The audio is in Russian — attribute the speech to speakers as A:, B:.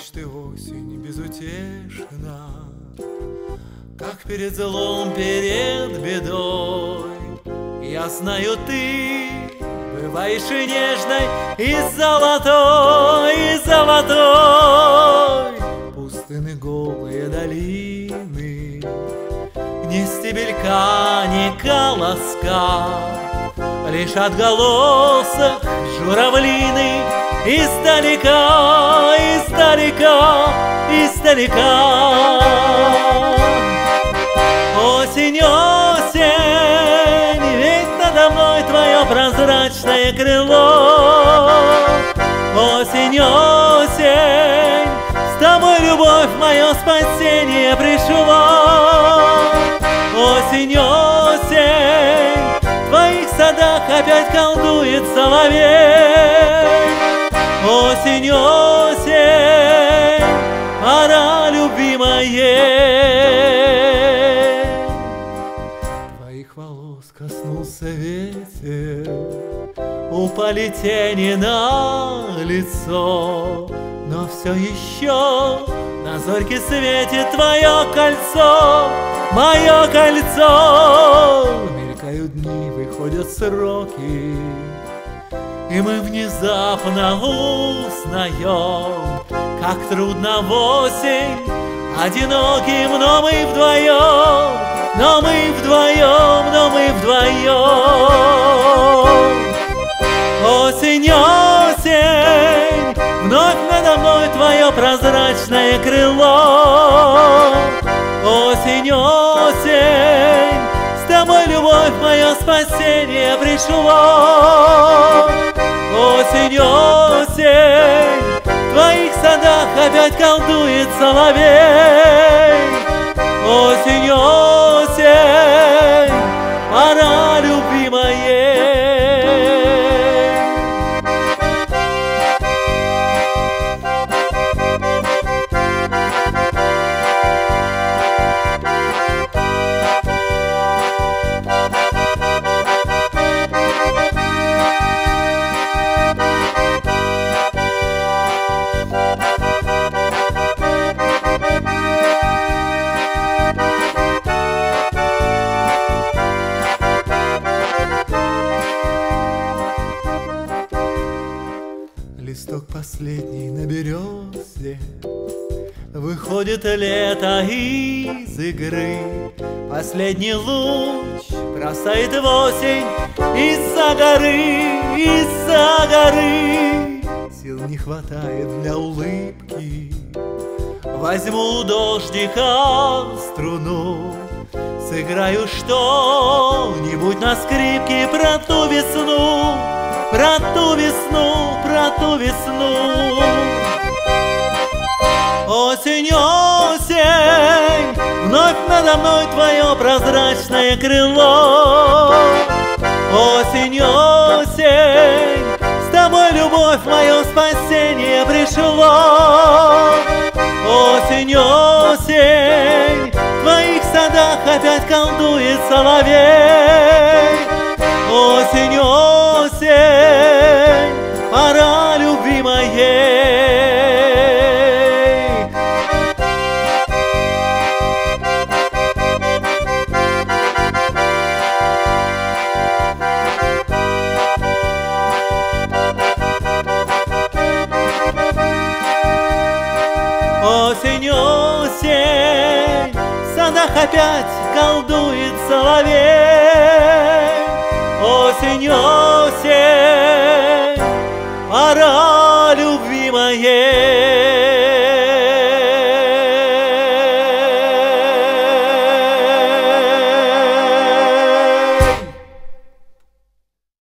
A: ночь ты, осень, безутешна, как перед злом, перед бедой. Я знаю, ты бываешь и нежной, и золотой, и золотой. Пустыны голые долины, ни стебелька, ни колоска, лишь отголосок журавлины издалека, издалека, издалека. Осень, осень, ведь надо мной твое прозрачное крыло. Осень, осень, с тобой, любовь, мое спасение пришло. Осень, осень, в твоих садах опять колдует соловей. Осень, осень, пора любви моей. Твоих волос коснулся ветер, упали тени на лицо, но все еще на зорьке светит твое кольцо, мое кольцо. Мелькают дни, выходят сроки, и мы внезапно узнаем, как трудно в осень одиноким, но мы вдвоем, но мы вдвоем, но мы вдвоем. Осень, осень, вновь надо мной твое прозрачное крыло. Осень, осень, с тобой, любовь, мое спасение пришло. Осень, осень, в твоих садах опять колдует соловей. Осень, осень, пора любви моей. Листок последний на березе, выходит лето из игры. Последний луч бросает в осень из-за горы, из-за горы. Сил не хватает для улыбки, возьму у дождика струну, сыграю что-нибудь на скрипке про ту весну, про ту весну, про ту весну. Осень, осень, вновь надо мной твое прозрачное крыло. Осень, осень, с тобой, любовь, мое спасение пришло. Осень, осень, в твоих садах опять колдует соловей. Осень, осень, пора любви моей. Осень, осень, в садах опять колдует соловей. Осень, осень,